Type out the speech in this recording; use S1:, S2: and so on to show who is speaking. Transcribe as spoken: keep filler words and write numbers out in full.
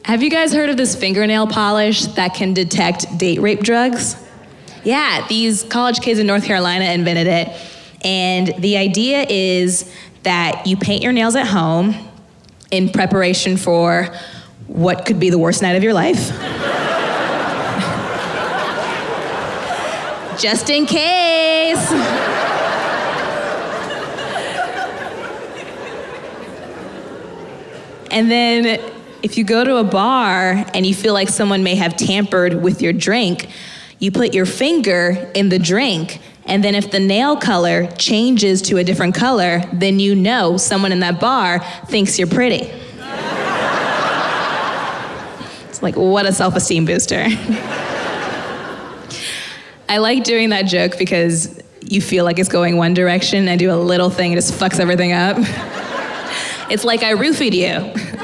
S1: Have you guys heard of this fingernail polish that can detect date rape drugs? Yeah, these college kids in North Carolina invented it. And the idea is that you paint your nails at home in preparation for what could be the worst night of your life. Just in case. And then if you go to a bar and you feel like someone may have tampered with your drink, you put your finger in the drink, and then if the nail color changes to a different color, then you know someone in that bar thinks you're pretty. It's like, what a self-esteem booster. I like doing that joke because you feel like it's going one direction, and I do a little thing, it just fucks everything up. It's like I roofied you.